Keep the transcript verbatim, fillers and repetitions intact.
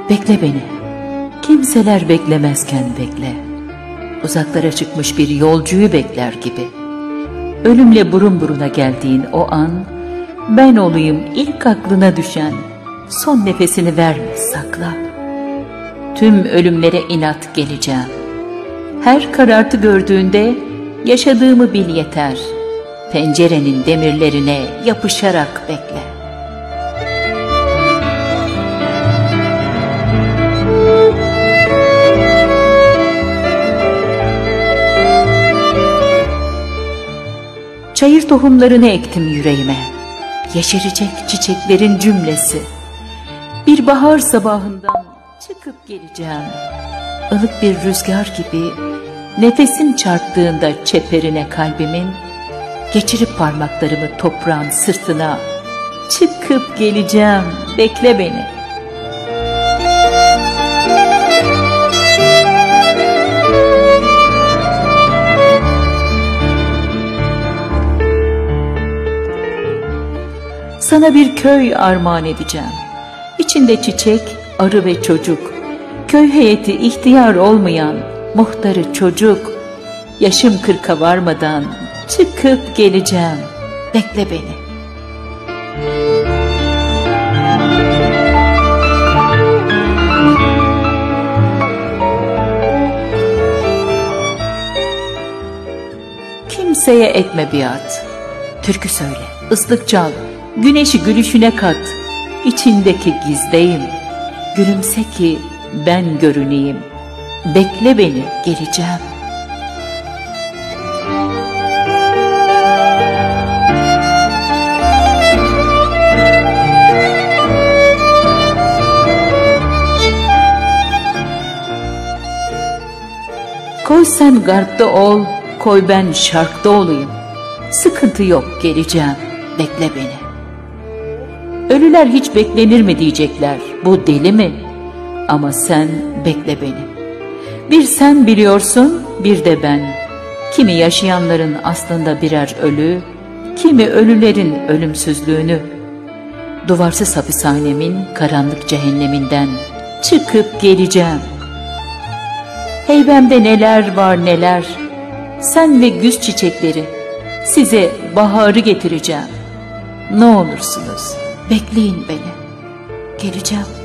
Bekle beni, kimseler beklemezken bekle. Uzaklara çıkmış bir yolcuyu bekler gibi. Ölümle burun buruna geldiğin o an, ben olayım ilk aklına düşen. Son nefesini verme, sakla. Tüm ölümlere inat geleceğim. Her karartı gördüğünde yaşadığımı bil yeter. Pencerenin demirlerine yapışarak bekle. Çayır tohumlarını ektim yüreğime, yeşerecek çiçeklerin cümlesi. Bir bahar sabahından çıkıp geleceğim, ılık bir rüzgar gibi nefesim çarptığında çeperine kalbimin, geçirip parmaklarımı toprağın sırtına, çıkıp geleceğim, bekle beni. Sana bir köy armağan edeceğim. İçinde çiçek, arı ve çocuk. Köy heyeti ihtiyar olmayan, muhtarı çocuk. Yaşım kırka varmadan çıkıp geleceğim. Bekle beni. Kimseye etme biat. Türkü söyle, ıslık çal. Güneşi gülüşüne kat, içindeki gizdeyim. Gülümse ki ben görüneyim. Bekle beni, geleceğim. Koy sen garpta ol, koy ben şarkta olayım. Sıkıntı yok, geleceğim. Bekle beni. Ölüler hiç beklenir mi diyecekler, bu deli mi? Ama sen bekle beni. Bir sen biliyorsun, bir de ben. Kimi yaşayanların aslında birer ölü, kimi ölülerin ölümsüzlüğünü. Duvarsız hapishanemin karanlık cehenneminden çıkıp geleceğim. Heybemde neler var neler, sen ve güz çiçekleri, size baharı getireceğim. Ne olursunuz, bekleyin beni, geleceğim.